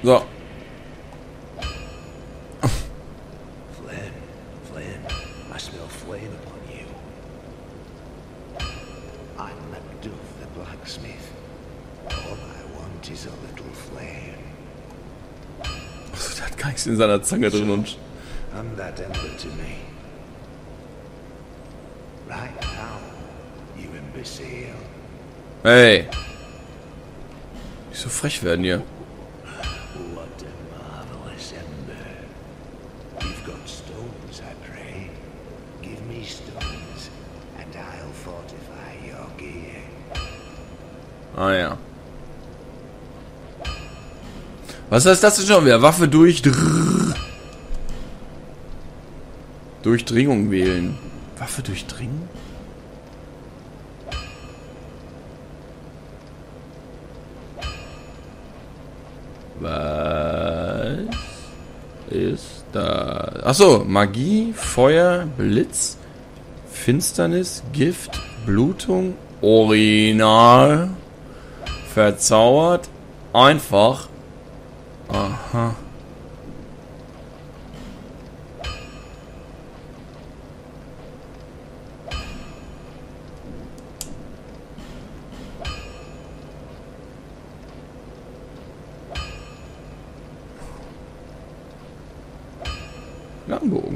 So. Flynn, Flynn, I smell flame upon you. I'm Macduff the blacksmith. All I want is a little flame. Der hat gar nichts in seiner Zange drin und... I'm that ember to me. Right now, you imbecile. Hey. Nicht so frech werden hier. What a marvelous ember. You've got stones, I pray. Give me stones, and I'll fortify your gear. Ah ja. Was heißt das denn schon wieder? Waffe durch... Durchdringung wählen. Waffe durchdringen? Was ist da? Achso, Magie, Feuer, Blitz, Finsternis, Gift, Blutung, Original, verzaubert, einfach. Aha. Langbogen.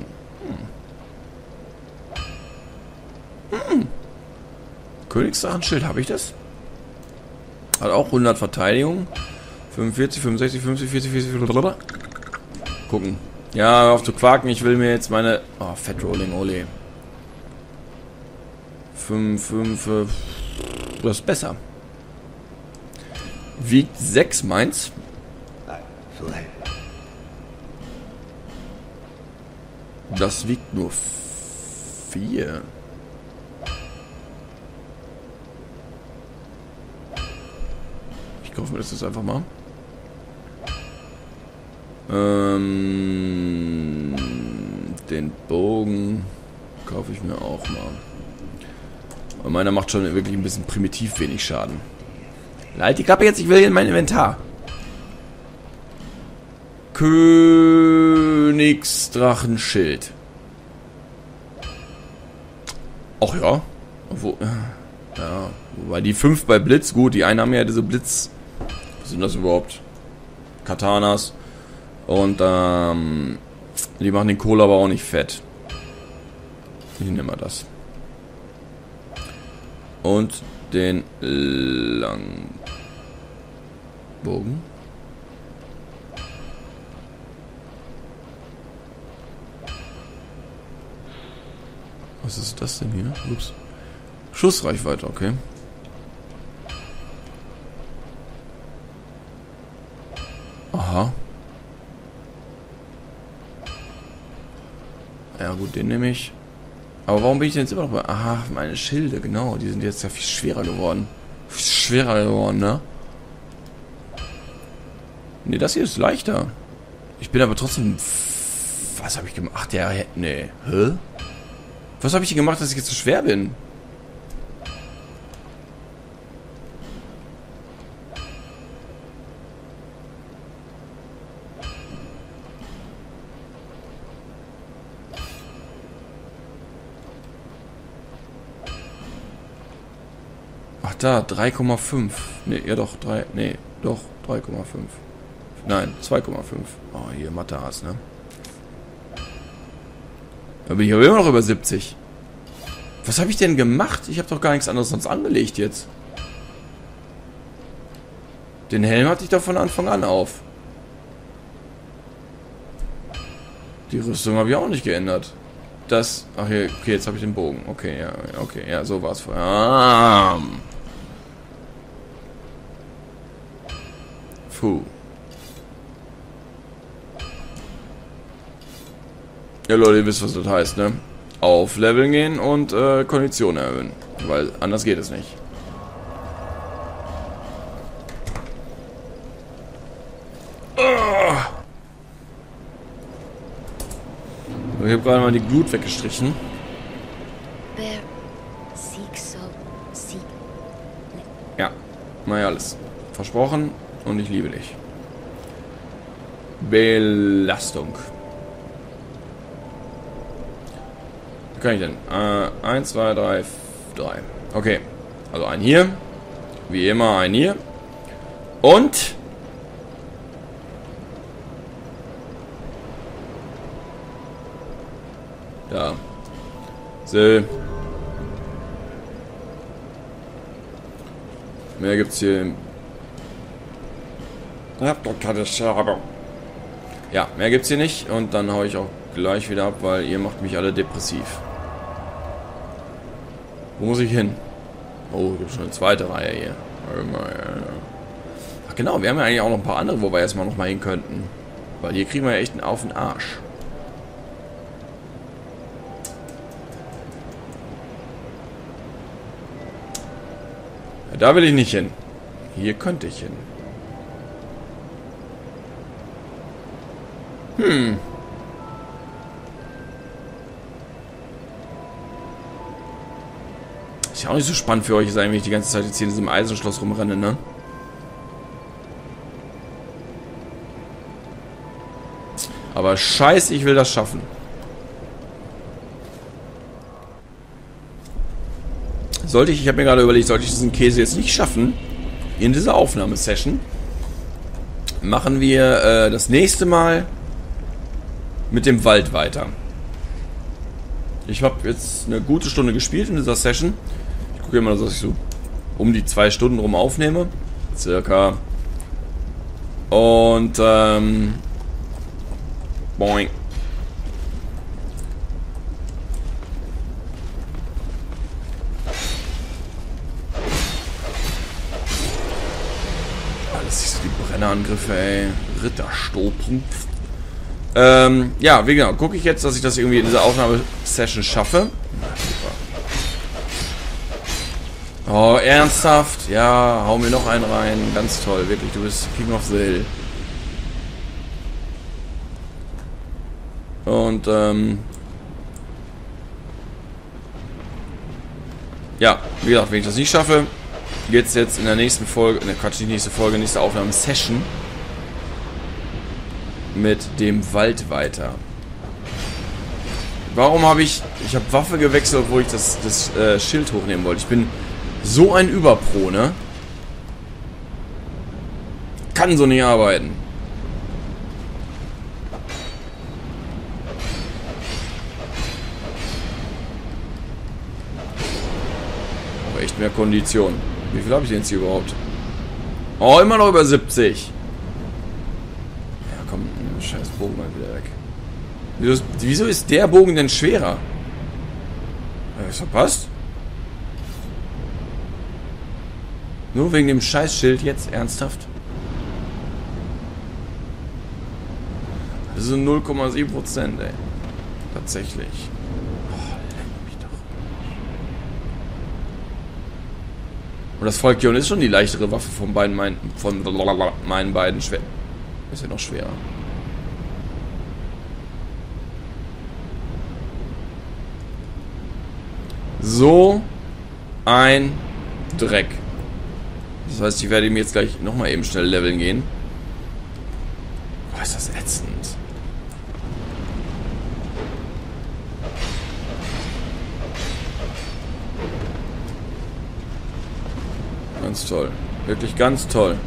Königsdrachenschild, habe ich das? Hat auch 100 Verteidigung. 45, 65, 50, 40, 40, gucken. Ja, hör auf zu quaken, ich will mir jetzt meine... Oh, Fat Rolling, ole. 5, das ist besser. Wiegt 6 meins. Flynn, Das wiegt nur 4. Ich kaufe mir das jetzt einfach mal. Den Bogen kaufe ich mir auch mal. Und meiner macht schon wirklich ein bisschen primitiv wenig Schaden. Halt die Klappe jetzt, ich will hier in mein Inventar. Königsdrachenschild. Ach ja. Ja, wobei die 5 bei Blitz, gut, die einen haben ja diese Blitz. Was sind das überhaupt? Katanas. Und die machen den Kohl aber auch nicht fett. Ich nehme mal das. Und den Langbogen. Was ist das denn hier? Ups. Schussreichweite, okay. Aha. Ja gut, den nehme ich. Aber warum bin ich denn jetzt immer noch bei... Aha, meine Schilde, genau. Die sind jetzt ja viel schwerer geworden. Viel schwerer geworden, ne? Ne, das hier ist leichter. Ich bin aber trotzdem... Was habe ich gemacht? Ach, der... Nee. Hä? Was habe ich hier gemacht, dass ich jetzt so schwer bin? Ach da, 3,5. Ne, ja doch, 3. Ne, doch, 3,5. Nein, 2,5. Oh, hier Mathe-Hass, ne? Da bin ich aber immer noch über 70. Was habe ich denn gemacht? Ich habe doch gar nichts anderes sonst angelegt jetzt. Den Helm hatte ich doch von Anfang an auf. Die Rüstung habe ich auch nicht geändert. Das... Ach hier, okay, jetzt habe ich den Bogen. Okay, ja, so war es vorher. Ah. Puh. Ja, Leute, ihr wisst, was das heißt, ne? Auf Leveln gehen und Kondition erhöhen. Weil anders geht es nicht. Ich habe gerade mal die Glut weggestrichen. Ja, naja, alles. Versprochen und ich liebe dich. Belastung. Wie kann ich denn? 1, 2, 3, 3. Okay. Also ein hier. Wie immer ein hier. Und... Da. So. Mehr gibt's hier. Ja, mehr gibt's hier nicht. Und dann hau ich auch gleich wieder ab, weil ihr macht mich alle depressiv. Wo muss ich hin? Oh, gibt schon eine zweite Reihe hier. Ach genau, wir haben ja eigentlich auch noch ein paar andere, wo wir erstmal noch mal hin könnten. Weil hier kriegen wir ja echt einen auf den Arsch. Ja, da will ich nicht hin. Hier könnte ich hin. Ist ja auch nicht so spannend für euch sein, wenn ich die ganze Zeit jetzt hier in diesem Eisenschloss rumrenne, ne? Aber scheiße, ich will das schaffen. Ich habe mir gerade überlegt, sollte ich diesen Käse jetzt nicht schaffen, in dieser Aufnahmesession, machen wir das nächste Mal mit dem Wald weiter. Ich habe jetzt eine gute Stunde gespielt in dieser Session. Ich gucke immer, dass ich so um die 2 Stunden rum aufnehme. Circa. Und, boing. Alles siehst du, die Brennerangriffe, ey. Ritterstopung. Ja, wie genau, gucke ich jetzt, dass ich das irgendwie in dieser Aufnahmesession schaffe. Oh, ernsthaft? Ja, hau mir noch einen rein. Ganz toll, wirklich, du bist King of the Hill. Und, ja, wie gesagt, wenn ich das nicht schaffe, geht's jetzt in der nächsten Folge, ne Quatsch, nicht nächste Folge, nächste Aufnahmesession mit dem Wald weiter. Warum habe ich habe Waffe gewechselt, obwohl ich das Schild hochnehmen wollte. Ich bin so ein Überpro, ne? Kann so nicht arbeiten. Aber echt mehr Kondition. Wie viel habe ich denn jetzt hier überhaupt? Oh, immer noch über 70. Komm, scheiß Bogen mal wieder weg. Wieso ist der Bogen denn schwerer? Hab ich's verpasst? Nur wegen dem Scheißschild jetzt? Ernsthaft? Das sind 0,7%, ey. Tatsächlich. Oh, leck mich doch. Und das Volkion ist schon die leichtere Waffe von meinen beiden Schwert. Ist ja noch schwerer. So ein Dreck. Das heißt, ich werde ihm jetzt gleich nochmal eben schnell leveln gehen. Boah, ist das ätzend. Ganz toll. Wirklich ganz toll.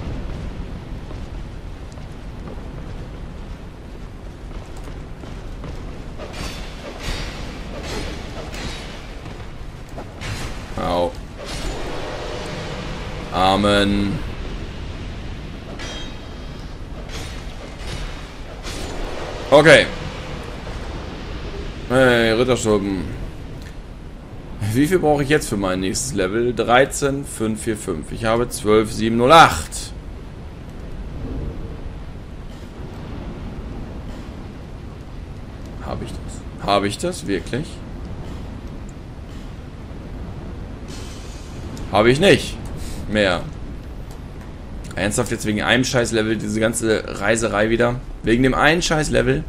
Au. Amen. Okay. Hey, Ritterschurken. Wie viel brauche ich jetzt für mein nächstes Level? 13,545. Ich habe 12,708. Habe ich das? Habe ich das wirklich? Habe ich nicht. Mehr. Ernsthaft jetzt wegen einem scheiß Level diese ganze Reiserei wieder? Wegen dem einen scheiß Level?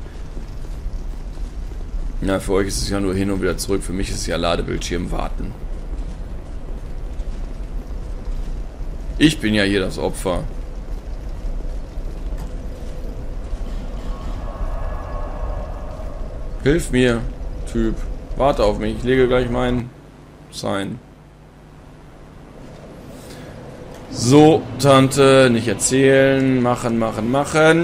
Na, für euch ist es ja nur hin und wieder zurück. Für mich ist es ja Ladebildschirm warten. Ich bin ja hier das Opfer. Hilf mir, Typ. Warte auf mich. Ich lege gleich mein Sign. So, Tante. Nicht erzählen. Machen, machen, machen.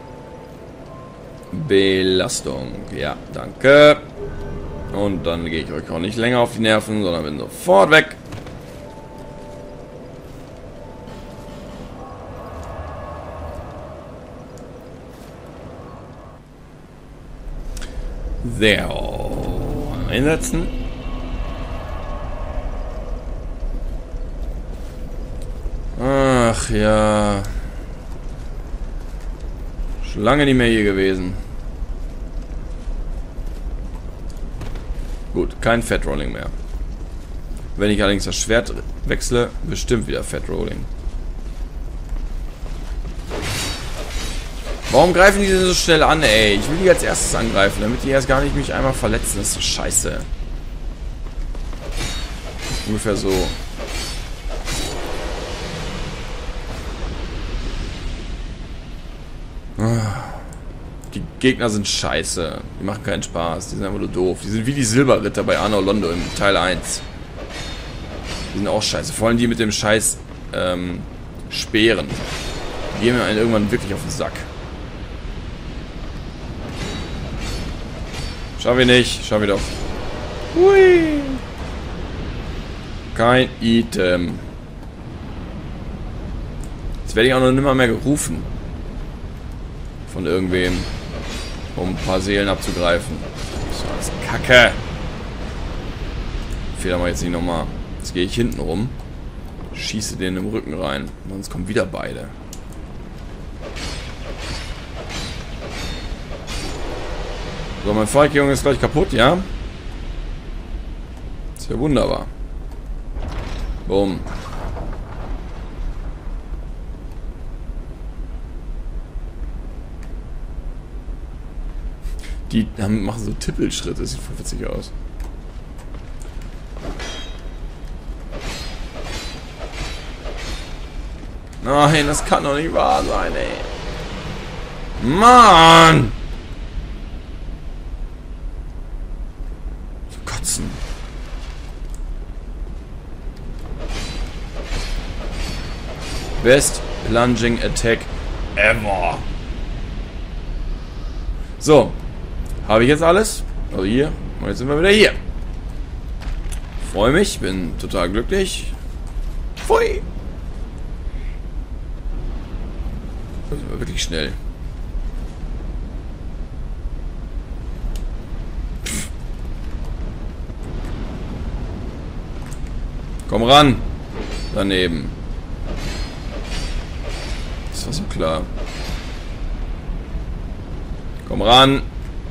Belastung. Ja, danke. Und dann gehe ich euch auch nicht länger auf die Nerven, sondern bin sofort weg. So. Einsetzen. Ach ja. Schon lange nicht mehr hier gewesen. Gut, kein Fat-Rolling mehr. Wenn ich allerdings das Schwert wechsle, bestimmt wieder Fat-Rolling. Warum greifen die denn so schnell an, ey? Ich will die als erstes angreifen, damit die erst gar nicht mich einmal verletzen. Das ist doch scheiße. Ungefähr so. Die Gegner sind scheiße. Die machen keinen Spaß. Die sind einfach nur doof. Die sind wie die Silberritter bei Anor Londo im Teil 1. Die sind auch scheiße. Vor allem die mit dem scheiß Speeren. Die gehen mir einen irgendwann wirklich auf den Sack. Schaff ich nicht. Schaff ich doch. Hui. Kein Item. Jetzt werde ich auch noch nimmer mehr gerufen. Von irgendwem. Um ein paar Seelen abzugreifen. Das ist alles Kacke. Fehler mal jetzt nicht nochmal. Jetzt gehe ich hinten rum. Schieße den im Rücken rein. Sonst kommen wieder beide. So, mein Feuerjunge ist gleich kaputt, ja? Ist ja wunderbar. Boom. Die machen so Tippelschritte. Das sieht voll witzig aus. Nein, das kann doch nicht wahr sein, ey. Mann! Kotzen. Best Plunging Attack ever. So. Habe ich jetzt alles? Also hier. Und jetzt sind wir wieder hier. Freue mich. Bin total glücklich. Pfui. Das war wirklich schnell. Pff. Komm ran. Daneben. Das war so klar. Komm ran.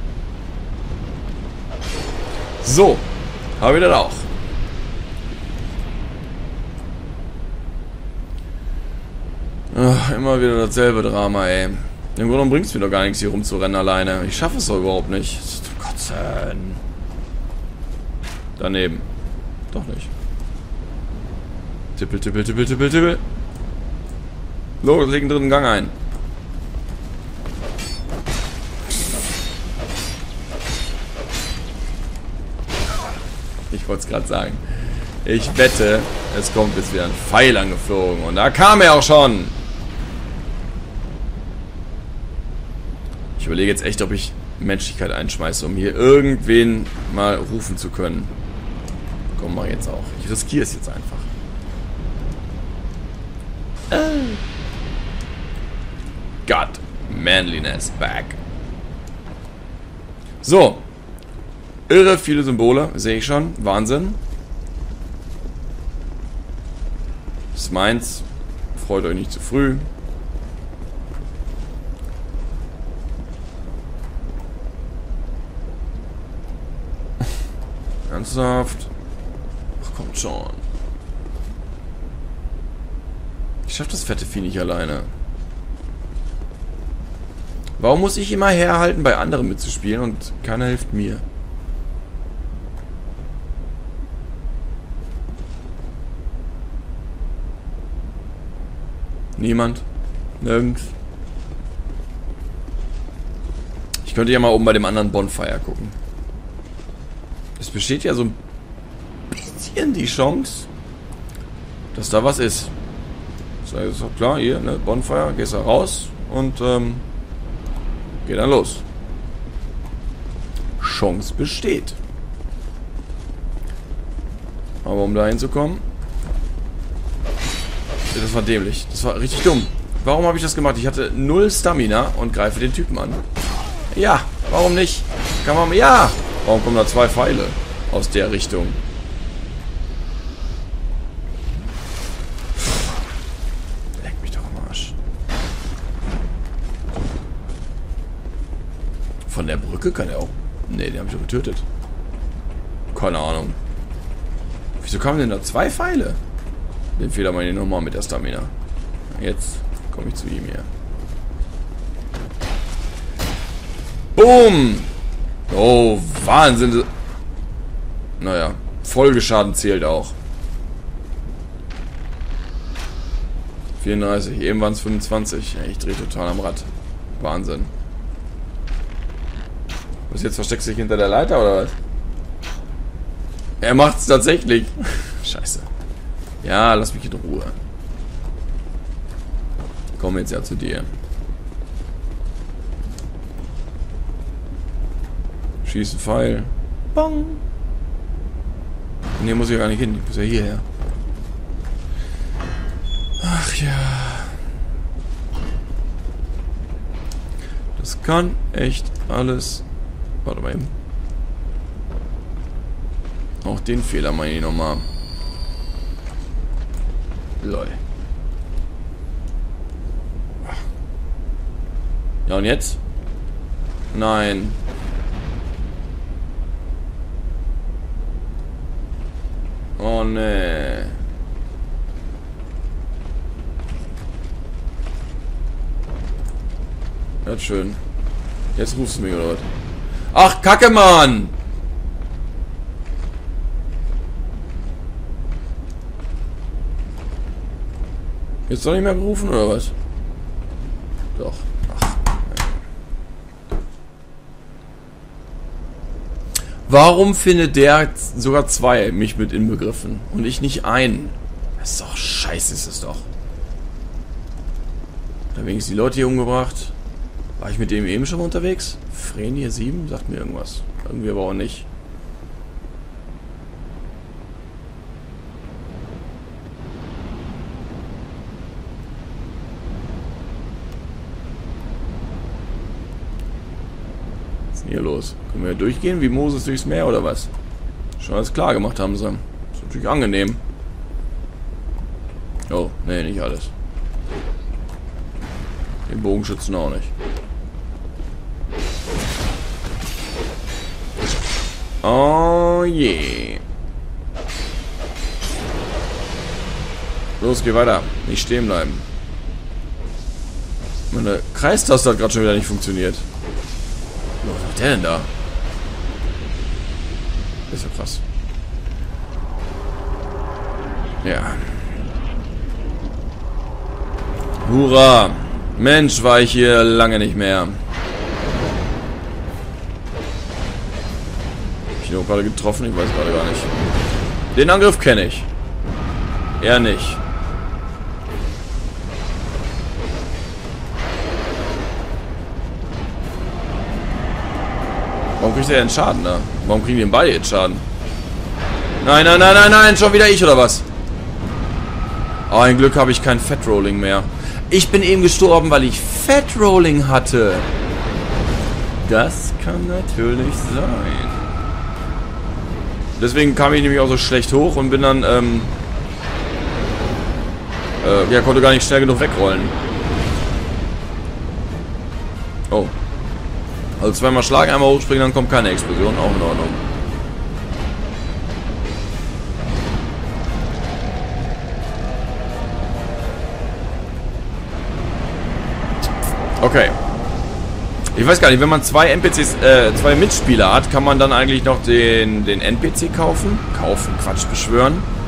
So, habe ich das auch. Ach, immer wieder dasselbe Drama, ey. Im Grunde genommen bringt es mir doch gar nichts, hier rumzurennen alleine. Ich schaffe es doch überhaupt nicht. Kotzen. Daneben. Doch nicht. Tippel, tippel, tippel, tippel, tippel. Los, leg einen dritten Gang ein. Ich wollte es gerade sagen. Ich wette, es kommt jetzt wieder ein Pfeil angeflogen. Und da kam er auch schon. Ich überlege jetzt echt, ob ich Menschlichkeit einschmeiße, um hier irgendwen mal rufen zu können. Komm, mach jetzt auch. Ich riskiere es jetzt einfach. Got manliness back. So. Irre viele Symbole, sehe ich schon. Wahnsinn. Das ist meins. Freut euch nicht zu früh. Ernsthaft? Ach, kommt schon. Ich schaff das fette Vieh nicht alleine. Warum muss ich immer herhalten, bei anderen mitzuspielen und keiner hilft mir? Niemand. Nirgends. Ich könnte ja mal oben bei dem anderen Bonfire gucken. Es besteht ja so ein bisschen die Chance, dass da was ist. Das ist doch klar, hier, ne, Bonfire, gehst da raus und geht dann los. Chance besteht. Aber um da hinzukommen, das war dämlich. Das war richtig dumm. Warum habe ich das gemacht? Ich hatte 0 Stamina und greife den Typen an. Ja, warum nicht? Kann man... Ja! Warum kommen da 2 Pfeile aus der Richtung? Leck mich doch am Arsch. Von der Brücke kann er auch... Ne, den habe ich doch getötet. Keine Ahnung. Wieso kamen denn da 2 Pfeile? Den Fehler meine ich nochmal mit der Stamina. Jetzt komme ich zu ihm hier. Boom! Oh, Wahnsinn. Naja, Folgeschaden zählt auch. 34, eben waren es 25. Ja, ich drehe total am Rad. Wahnsinn. Was jetzt, versteckst du dich hinter der Leiter oder was? Er macht's tatsächlich. Scheiße. Ja, lass mich in Ruhe. Komm jetzt ja zu dir. Schieß einen Pfeil. Bong. Und hier muss ich ja gar nicht hin. Ich muss ja hierher. Ach ja. Das kann echt alles... Warte mal eben. Auch den Fehler meine ich nochmal. Lol. Ja, und jetzt? Nein. Oh, nee. Ja, schön. Jetzt rufst du mich, oder was? Ach, Kacke, Mann! Jetzt doch nicht mehr gerufen, oder was? Doch. Ach. Warum findet der sogar 2 mich mit inbegriffen und ich nicht einen? Das ist doch scheiße, ist es doch. Da wenigstens die Leute hier umgebracht. War ich mit dem eben schon mal unterwegs? Frenier 7? Sagt mir irgendwas. Irgendwie aber auch nicht. Was ist denn hier los? Können wir durchgehen wie Moses durchs Meer oder was? Schon alles klar gemacht haben sie. Ist natürlich angenehm. Oh, nee, nicht alles. Den Bogenschützen auch nicht. Oh je. Los, geh weiter. Nicht stehen bleiben. Meine Kreistaste hat gerade schon wieder nicht funktioniert. Was macht der denn da? Das ist ja krass. Ja. Hurra! Mensch, war ich hier lange nicht mehr. Ich habe gerade getroffen, ich weiß gerade gar nicht. Den Angriff kenne ich. Er nicht. Warum kriegt er denn Schaden da? Warum kriegen die denn beide jetzt Schaden? Nein, nein, nein, nein, nein, schon wieder ich oder was? Oh, ein Glück habe ich kein Fat-Rolling mehr. Ich bin eben gestorben, weil ich Fat-Rolling hatte. Das kann natürlich sein. Deswegen kam ich nämlich auch so schlecht hoch und bin dann, ja, konnte gar nicht schnell genug wegrollen. Oh. Also zweimal schlagen, einmal hochspringen, dann kommt keine Explosion. Auch in Ordnung. Okay. Ich weiß gar nicht, wenn man zwei NPCs, zwei Mitspieler hat, kann man dann eigentlich noch den NPC kaufen? Kaufen, Quatsch, beschwören.